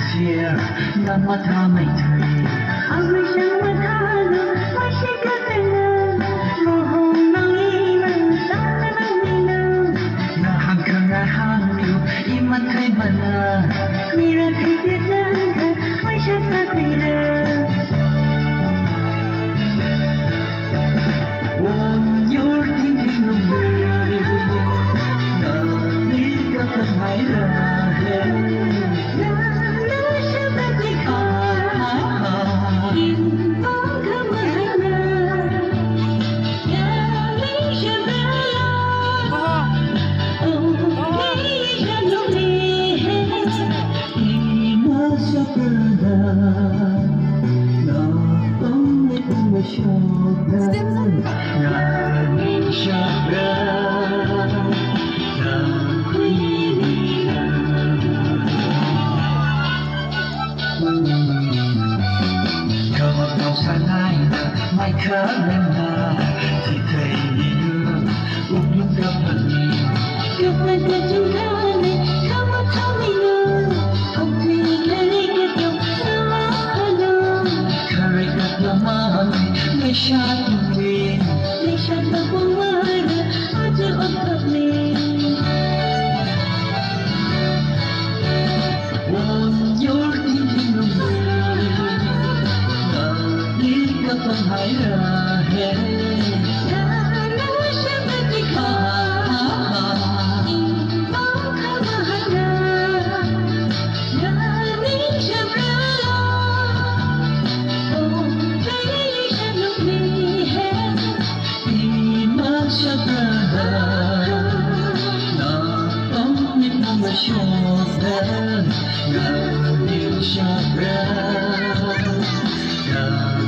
chia năm mắt tha mây thủy anh mới chẳng mắt tha được mới sẽ có thể nào mồ hồng mang đi mà ta đã mang đi nào na hàng khang na hàng yêu iman thấy mana mi ra thấy biết rằng thật mới sẽ ta quỳ lờ buồn nhớ tiếng tiếng lòng người nợ đi các thân hãy ra mai khá lên là thì thầy đi đưa úp lúc gặp mình gặp lại cuộc chúng ta này không có thấu đi nữa không thì cái đi kết thúc nó mất luôn khởi gặp là mai ngày sát mình ngày sát ta buông mới được ở chưa ôm thật mình buồn nhớ tiếng tiếng lòng người nợ đi các thân hãy ra Shoulder, now you shall run.